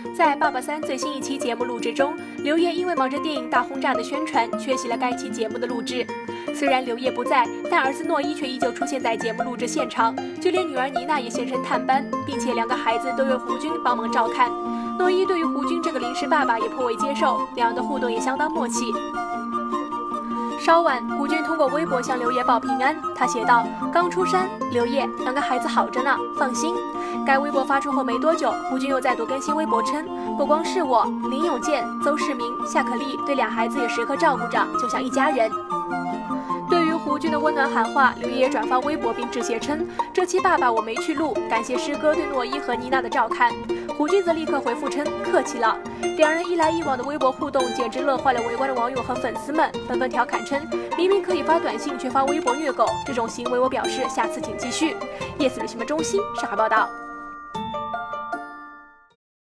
在《爸爸3》最新一期节目录制中，刘烨因为忙着电影《大轰炸》的宣传，缺席了该期节目的录制。虽然刘烨不在，但儿子诺一却依旧出现在节目录制现场，就连女儿妮娜也现身探班，并且2个孩子都由胡军帮忙照看。诺一对于胡军这个临时爸爸也颇为接受，两人的互动也相当默契。稍晚，胡军通过微博向刘烨报平安。他写道：“刚出山，刘烨，2个孩子好着呢，放心。”该微博发出后没多久，胡军又再度更新微博称：“不光是我，林永健、邹市明、夏可丽对2孩子也时刻照顾着，就像一家人。”对于胡军的温暖喊话，刘烨也转发微博并致谢称：“这期爸爸我没去录，感谢师哥对诺一和妮娜的照看。”胡军则立刻回复称：“客气了。”两人一来一往的微博互动，简直乐坏了围观的网友和粉丝们，纷纷调侃称：“明明可以发短信，却发微博虐狗，这种行为我表示下次请继续。”夜思旅行们中心，上海报道。